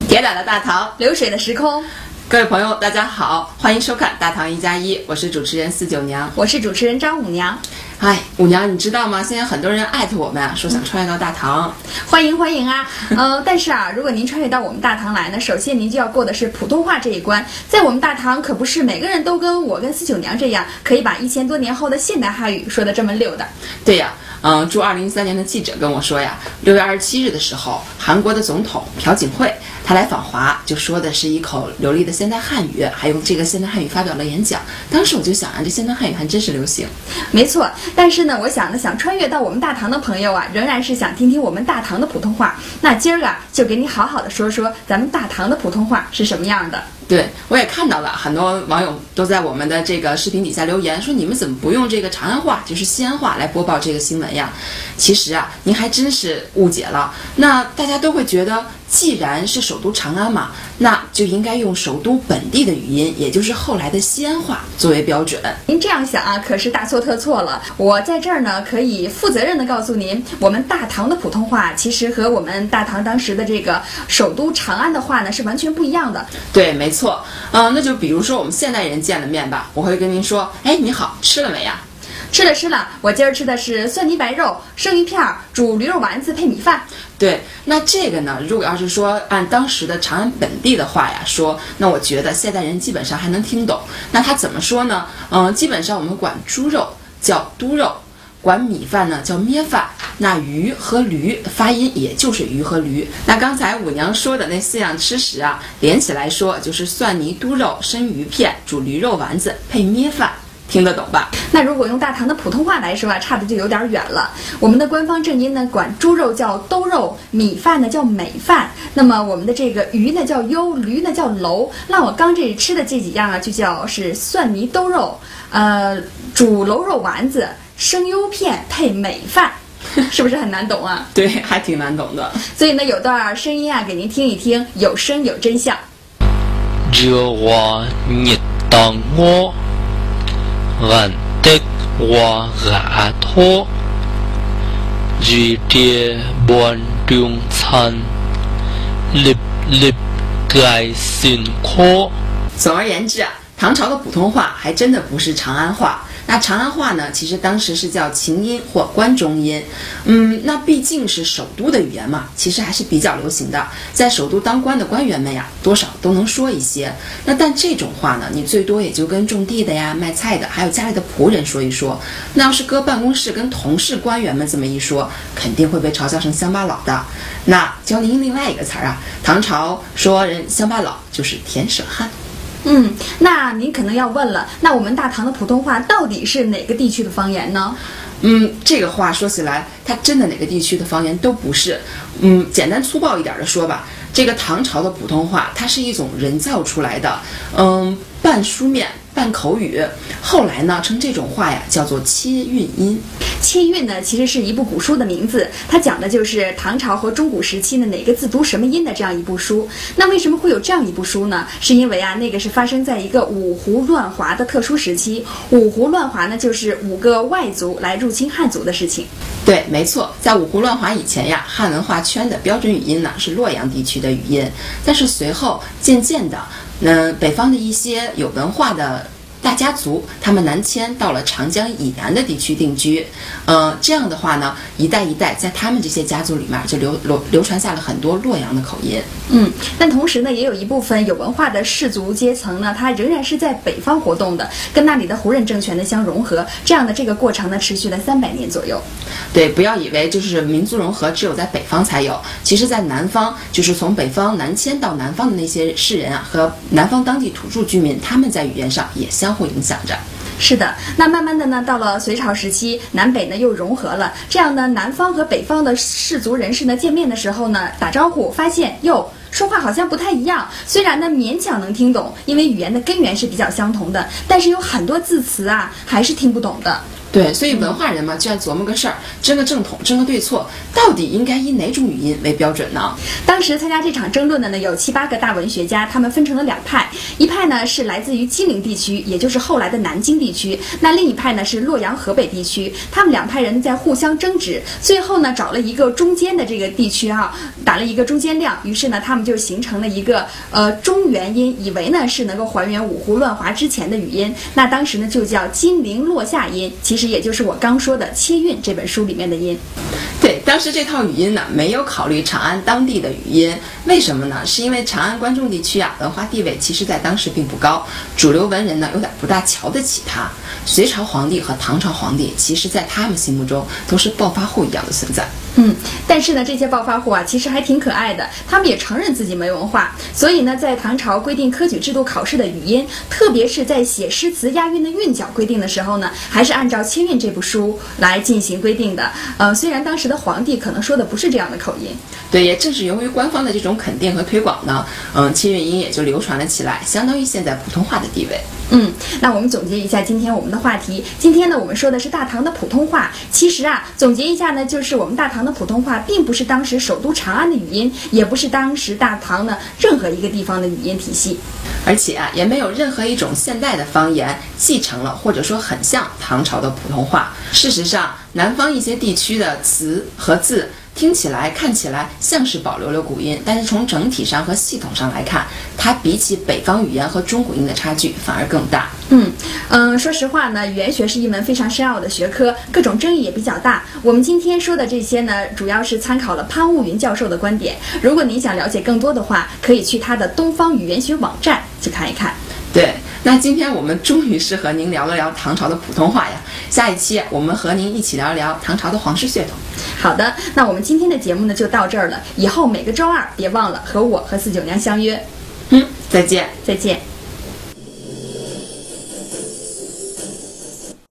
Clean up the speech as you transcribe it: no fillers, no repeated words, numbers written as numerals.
铁打的大唐， 流水的时空。 各位朋友，大家好，欢迎收看《大唐1+1》，我是主持人四九娘， 我是主持人张五娘。 哎，五娘，你知道吗？现在很多人艾特我们啊，说想穿越到大唐， 欢迎欢迎啊！但是啊，如果您穿越到我们大唐来呢，首先您就要过的是普通话这一关。在我们大唐，可不是每个人都跟我跟四九娘这样，可以把1000多年后的现代汉语说得这么溜的。 对呀。驻2013年的记者跟我说呀，6月27日的时候，韩国的总统朴槿惠他来访华，就说的是一口流利的现代汉语，还用这个现代汉语发表了演讲。当时我就想啊，这现代汉语还真是流行。 没错，但是呢，我想呢，想穿越到我们大唐的朋友啊，仍然是想听听我们大唐的普通话。那今儿啊，就给你好好的说说咱们大唐的普通话是什么样的。 对，我也看到了，很多网友都在我们的这个视频底下留言说，你们怎么不用这个长安话，就是西安话来播报这个新闻呀？其实啊，您还真是误解了。那大家都会觉得，既然是首都长安嘛，那就应该用首都本地的语音，也就是后来的西安话作为标准。 您这样想啊，可是大错特错了。我在这儿呢，可以负责任的告诉您，我们大唐的普通话其实和我们大唐当时的这个首都长安的话呢是完全不一样的。 对，没错。那就比如说我们现代人见了面吧，我会跟您说，哎，你好，吃了没呀？ 吃了，我今儿吃的是蒜泥白肉、生鱼片、煮驴肉丸子配米饭。 对，那这个呢，如果要是说按当时的长安本地的话呀说，那我觉得现代人基本上还能听懂。那他怎么说呢？基本上我们管猪肉叫都肉，管米饭呢叫咩饭，那鱼和驴发音也就是鱼和驴。那刚才五娘说的那4样吃食啊，连起来说就是蒜泥都肉、生鱼片、煮驴肉丸子配咩饭。听得懂吧？ 那如果用大唐的普通话来说啊，差的就有点远了。我们的官方正音呢，管猪肉叫兜肉，米饭呢叫美饭。那么我们的这个鱼呢叫优，驴呢叫楼。那我刚这吃的这几样啊，就叫是蒜泥兜肉，煮楼肉丸子，生优片配美饭。是不是很难懂啊？ 对，还挺难懂的。 所以呢，有段声音啊，给您听一听，有声有真相。 熱話熱當我人的話牙拖，如跌半中餐，粒粒計算科。 总而言之啊，唐朝的普通话还真的不是长安话。那长安话呢，其实当时是叫秦音或关中音。那毕竟是首都的语言嘛，其实还是比较流行的。在首都当官的官员们呀，多少都能说一些。那但这种话呢，你最多也就跟种地的呀、卖菜的，还有家里的仆人说一说。那要是搁办公室跟同事、官员们这么一说，肯定会被嘲笑成乡巴佬的。那教您另外一个词儿啊，唐朝说人乡巴佬就是田舍汉。 那您可能要问了，那我们大唐的普通话到底是哪个地区的方言呢？ 这个话说起来，它真的哪个地区的方言都不是。简单粗暴一点的说吧，这个唐朝的普通话，它是一种人造出来的，半书面半口语。后来呢，称这种话呀叫做切韵音。 切韵呢，其实是一部古书的名字，它讲的就是唐朝和中古时期的哪个字读什么音的这样一部书。那为什么会有这样一部书呢？是因为啊，那个是发生在一个五胡乱华的特殊时期。五胡乱华呢，就是5个外族来入侵汉族的事情。 对，没错，在五胡乱华以前呀，汉文化圈的标准语音呢是洛阳地区的语音，但是随后渐渐的，北方的一些有文化的大家族，他们南迁到了长江以南的地区定居，这样的话呢，一代一代在他们这些家族里面就流传下了很多洛阳的口音。 但同时呢，也有一部分有文化的士族阶层呢，它仍然是在北方活动的，跟那里的胡人政权呢相融合，这样的这个过程呢，持续了300年左右。 对，不要以为就是民族融合只有在北方才有，其实在南方，就是从北方南迁到南方的那些士人啊，和南方当地土著居民，他们在语言上也相互影响着。 是的，那慢慢的呢，到了隋朝时期，南北呢又融合了，这样呢，南方和北方的士族人士呢见面的时候呢，打招呼发现哟，说话好像不太一样，虽然呢勉强能听懂，因为语言的根源是比较相同的，但是有很多字词啊还是听不懂的。 对，所以文化人嘛，就爱琢磨个事儿，争个正统，争个对错，到底应该以哪种语音为标准呢？ 当时参加这场争论的呢，有7、8个大文学家，他们分成了2派，一派呢是来自于金陵地区，也就是后来的南京地区，那另一派呢是洛阳、河北地区，他们2派人在互相争执，最后呢找了一个中间的这个地区啊，打了一个中间量，于是呢他们就形成了一个中原音，以为呢是能够还原五胡乱华之前的语音，那当时呢就叫金陵落下音，其实也就是我刚说的《切韵》这本书里面的音。 对，当时这套语音呢，没有考虑长安当地的语音，为什么呢？是因为长安关中地区啊，文化地位其实在当时并不高，主流文人呢有点不大瞧得起他。隋朝皇帝和唐朝皇帝，其实在他们心目中都是暴发户一样的存在。 但是呢，这些暴发户啊，其实还挺可爱的，他们也承认自己没文化，所以呢，在唐朝规定科举制度考试的语音，特别是在写诗词押韵的韵脚规定的时候呢，还是按照《切韵》这部书来进行规定的。虽然当时的皇帝可能说的不是这样的口音。 对，也正是由于官方的这种肯定和推广呢，切韵音也就流传了起来，相当于现在普通话的地位。 那我们总结一下今天我们的话题。今天呢，我们说的是大唐的普通话。其实啊，总结一下呢，就是我们大唐的普通话并不是当时首都长安的语音，也不是当时大唐的任何一个地方的语音体系， 而且啊，也没有任何一种现代的方言继承了或者说很像唐朝的普通话。事实上，南方一些地区的词和字听起来、看起来像是保留了古音，但是从整体上和系统上来看，它比起北方语言和中古音的差距反而更大。 说实话呢，语言学是一门非常深奥的学科，各种争议也比较大。我们今天说的这些呢，主要是参考了潘悟云教授的观点。如果您想了解更多的话，可以去他的东方语言学网站去看一看。 对，那今天我们终于是和您聊了聊唐朝的普通话呀。下一期我们和您一起聊聊唐朝的皇室血统。 好的，那我们今天的节目呢就到这儿了。以后每个周二别忘了和我和4九娘相约。 再见。 再见。